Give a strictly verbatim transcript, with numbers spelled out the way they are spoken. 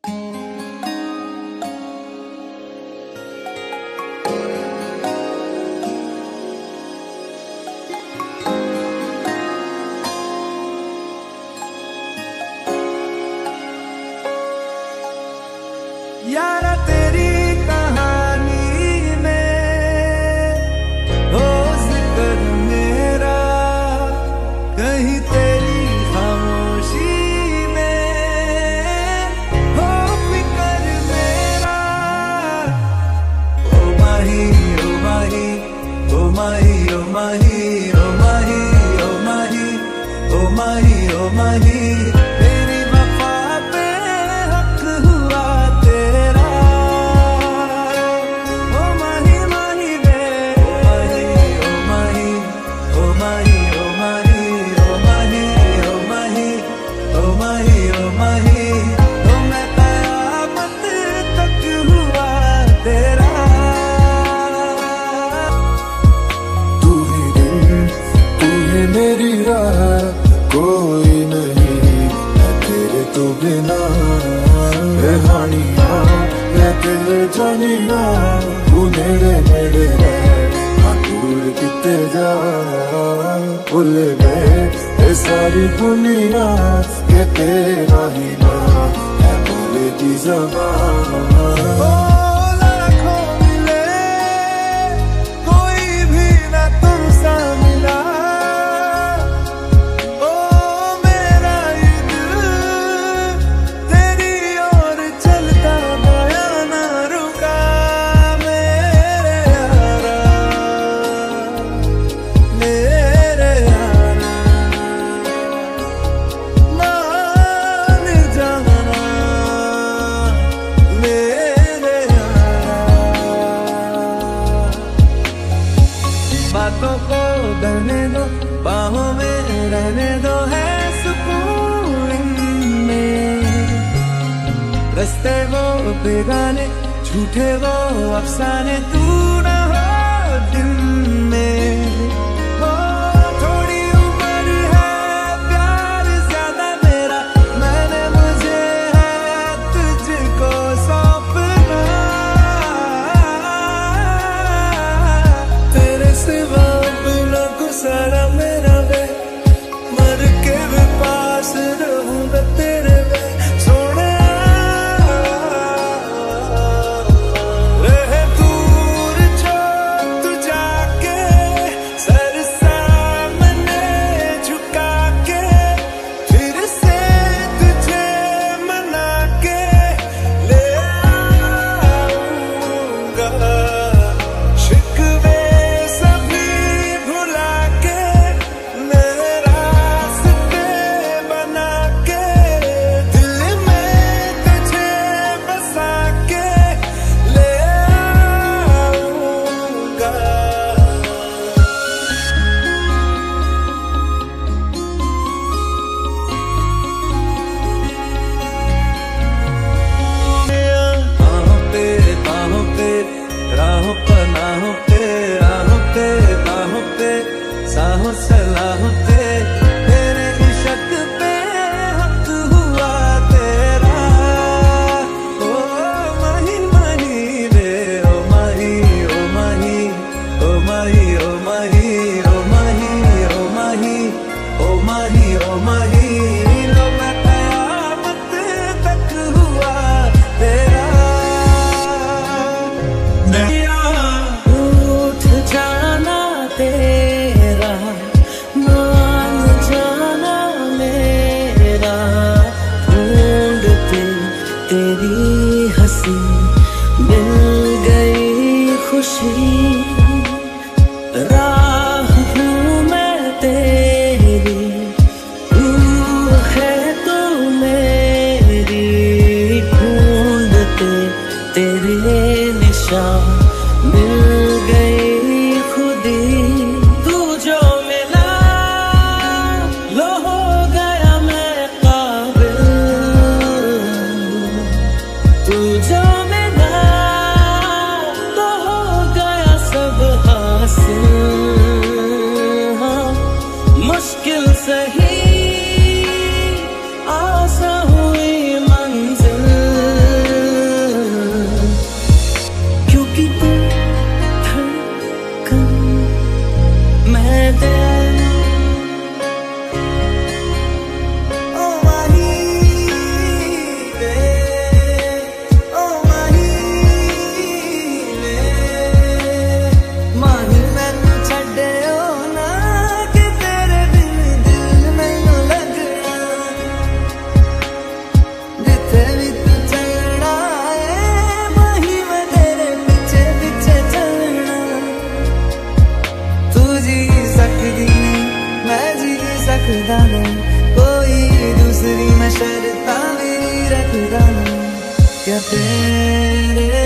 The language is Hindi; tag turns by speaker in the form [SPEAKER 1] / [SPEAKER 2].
[SPEAKER 1] यारा तेरी कहानी में हो जिक्र मेरा, कहीं तेरी खामोशी में हो फिक्र मेरा। ओ माही ओ माही ओ माही ओ माही ओ माही ओ माही ओ माही ओ माही तेरी वफा पे हक हुआ तेरा। ओ माही माही रे ओ माही ओ माही ओ माही ओ माही ओ माही ओ माही ओ माही तो मैं कयामत तक हुआ तेरा।
[SPEAKER 2] तू ही दिल तू ही मेरी राह, कोई नहीं है तेरे तो बिना। रेहानिया मैं तेरे जानिया, तू नेड़े नेड़े रह ना दूर किते जा। भूल गए ये सारी दुनिया के तेरा ही ना है बोले की ज़बान।
[SPEAKER 1] बातों को करने दो, बाहों में रहने दो, है सुकून इनमें। रस्ते वो बेगाने, झूठे वो अफसाने, तू ना हो दिन में। ओ थोड़ी उम्र है प्यार ज्यादा मेरा, मैंने मुझे है तुझको सौंपना। तेरे सिवा बिना गुजारा मेरा वे, मर के भी पास रहूंगा तेरे वे। सोने रहे दूर जो तू जाके, सर सामने झुका के, फिर से तुझे मना के ले आऊंगा। शिकवे सभी भुला के, मेरे रास्ते बना के, दिल में तुझे बसा के ले आऊंगा। बाहों पे बाहों पे राहों पनाहों पे, राहों पे बाहों पे साहों सलाहों पे, तेरे इश्क पे हक हुआ तेरा। ओ माही माही रे ओ माही ओ माही ओ माही ओ माही ओ माही ओ माही ओ माही ओ माही लो मैं कयामत तक हुआ तेरा।
[SPEAKER 3] उठ जाना तेरा, मान जाना मेरा, ढूंढते तेरी हंसी मिल गई खुशी। राह हूँ मैं तेरी, तू है तो मेरी, ढूंढते तेरे निशान मिल गई खुदी। तू जो मिला लो हो गया मैं काबिल, तू जो मिला तो हो गया सब हासिल। हाँ, मुश्किल सही आसान हुई मंजिल।
[SPEAKER 1] दाना, कोई दूसरी मैं शर्त मेरी रख दाना, क्या तेरे